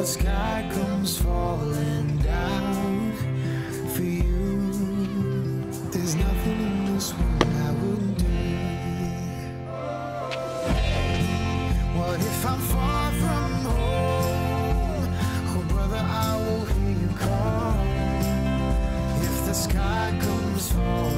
the sky comes falling down for you, there's nothing in this world I wouldn't do. What if I'm far from home? Oh brother, I will hear you call. If the sky comes falling